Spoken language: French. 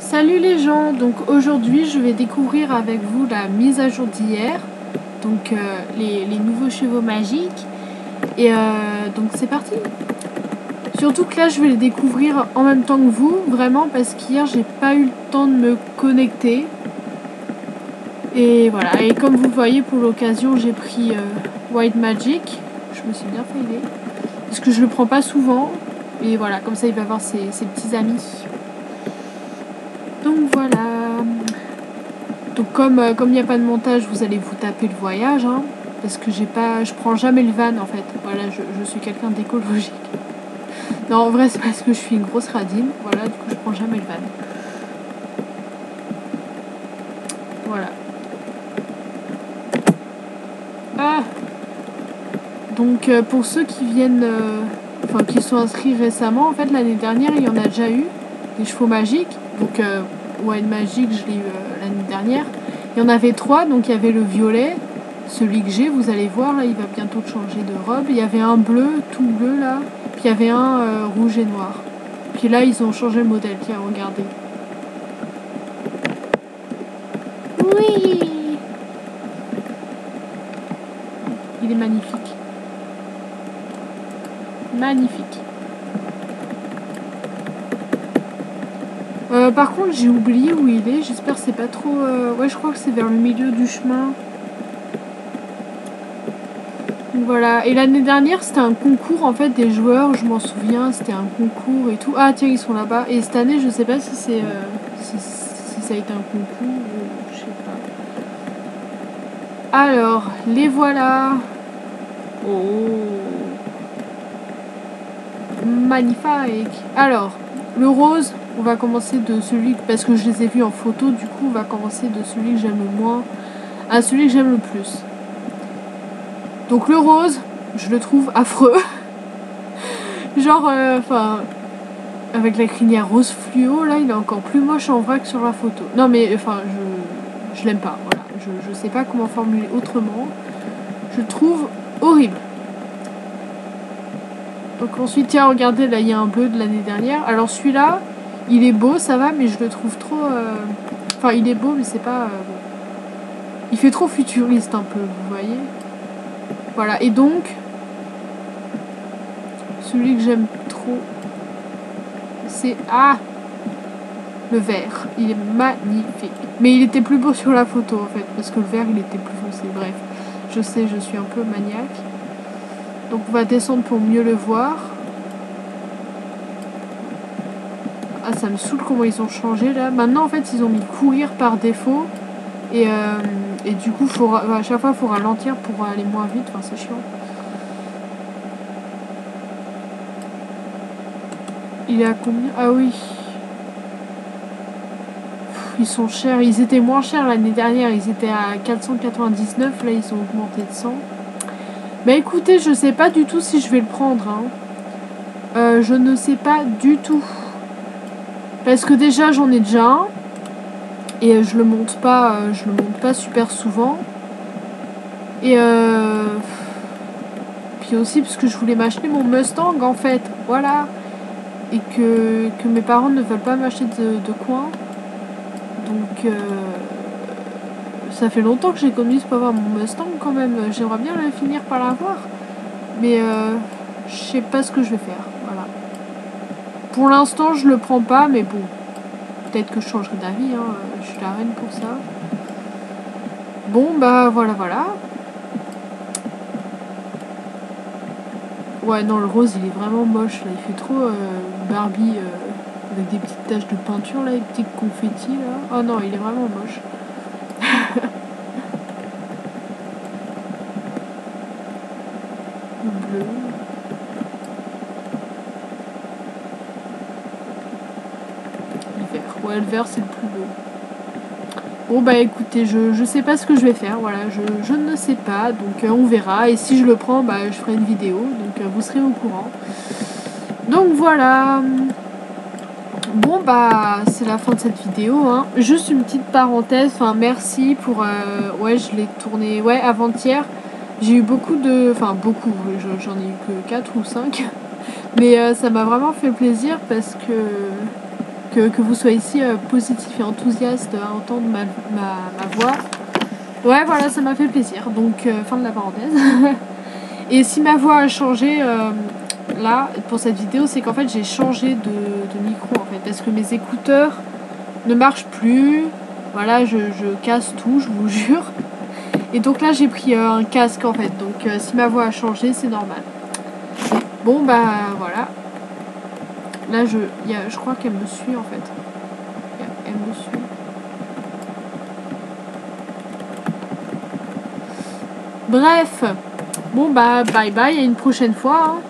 Salut les gens, donc aujourd'hui je vais découvrir avec vous la mise à jour d'hier, donc les nouveaux chevaux magiques, et donc c'est parti. Surtout que là je vais les découvrir en même temps que vous, vraiment parce qu'hier j'ai pas eu le temps de me connecter. Et voilà, et comme vous voyez pour l'occasion j'ai pris White Magic, je me suis bien fait aider, parce que je le prends pas souvent, et voilà, comme ça il va avoir ses petits amis. Donc voilà. Donc comme il n'y a pas de montage, vous allez vous taper le voyage, hein, parce que je prends jamais le van en fait. Voilà, je suis quelqu'un d'écologique. Non, en vrai c'est parce que je suis une grosse radine. Voilà, du coup je prends jamais le van. Voilà. Ah. Donc pour ceux qui viennent, enfin qui sont inscrits récemment, en fait l'année dernière il y en a déjà eu des chevaux magiques. Donc White Magic je l'ai eu l'année dernière. Il y en avait 3, donc il y avait le violet, celui que j'ai, vous allez voir, là il va bientôt changer de robe. Il y avait un bleu, tout bleu là, puis il y avait un rouge et noir. Puis là ils ont changé le modèle, tiens regardez. Oui, il est magnifique. Magnifique. Par contre j'ai oublié où il est, j'espère que c'est pas trop... Ouais, je crois que c'est vers le milieu du chemin. Voilà, et l'année dernière c'était un concours en fait des joueurs, je m'en souviens, c'était un concours et tout. Ah tiens, ils sont là-bas. Et cette année je sais pas si c'est si ça a été un concours ou je sais pas. Alors, les voilà. Oh, magnifique. Alors, le rose, on va commencer de celui, parce que je les ai vus en photo, du coup on va commencer de celui que j'aime le moins à celui que j'aime le plus. Donc le rose, je le trouve affreux. Genre, enfin, avec la crinière rose fluo, là, il est encore plus moche en vrai que sur la photo. Non mais, enfin, je l'aime pas, voilà. Je sais pas comment formuler autrement. Je le trouve horrible. Donc ensuite, tiens, regardez, là, il y a un bleu de l'année dernière. Alors celui-là, il est beau, ça va, mais je le trouve trop... Enfin, il est beau, mais c'est pas... bon. Il fait trop futuriste un peu, vous voyez. Voilà, et donc, celui que j'aime trop, c'est... Ah, le vert. Il est magnifique. Mais il était plus beau sur la photo, en fait, parce que le vert, il était plus foncé. Bref, je sais, je suis un peu maniaque. Donc, on va descendre pour mieux le voir. Ah, ça me saoule comment ils ont changé, là. Maintenant, en fait, ils ont mis courir par défaut. Et du coup, à chaque fois, il faut ralentir pour aller moins vite. Enfin, c'est chiant. Il est à combien? Ah oui. Ils sont chers. Ils étaient moins chers l'année dernière. Ils étaient à 499. Là, ils ont augmenté de 100. Mais écoutez, je sais pas du tout si je vais le prendre. Hein. Je ne sais pas du tout. Parce que déjà, j'en ai déjà un. Et je le monte pas super souvent. Et puis aussi parce que je voulais m'acheter mon Mustang en fait. Voilà. Et que mes parents ne veulent pas m'acheter de coin. Donc ça fait longtemps que j'économise pour avoir mon Mustang quand même. J'aimerais bien finir par l'avoir. Mais je sais pas ce que je vais faire. Voilà. Pour l'instant je le prends pas, mais bon. Peut-être que je changerai d'avis, hein. Je suis la reine pour ça. Bon bah voilà. Ouais non, le rose il est vraiment moche là. Il fait trop Barbie avec des petites taches de peinture là, des petits confettis là. Oh non, il est vraiment moche. Le bleu. Le vert. Ouais, le vert c'est le plus beau. Bon bah écoutez, je sais pas ce que je vais faire, voilà, je ne sais pas, donc on verra, et si je le prends, bah je ferai une vidéo, donc vous serez au courant. Donc voilà. Bon bah c'est la fin de cette vidéo, hein. Juste une petite parenthèse, enfin merci pour... ouais, je l'ai tourné, ouais, avant-hier. J'ai eu beaucoup de... Enfin beaucoup, j'en ai eu que 4 ou 5. Mais ça m'a vraiment fait plaisir parce que que vous soyez ici positif et enthousiaste à entendre ma voix. Ouais, voilà, ça m'a fait plaisir. Donc, fin de la parenthèse. Et si ma voix a changé là, pour cette vidéo, c'est qu'en fait, j'ai changé de micro, en fait. Parce que mes écouteurs ne marchent plus. Voilà, je casse tout, je vous jure. Et donc là, j'ai pris un casque, en fait. Donc, si ma voix a changé, c'est normal. Bon, bah, voilà. Là, je crois qu'elle me suit, en fait. Elle me suit. Bref. Bon, bah, bye bye, à une prochaine fois. Hein.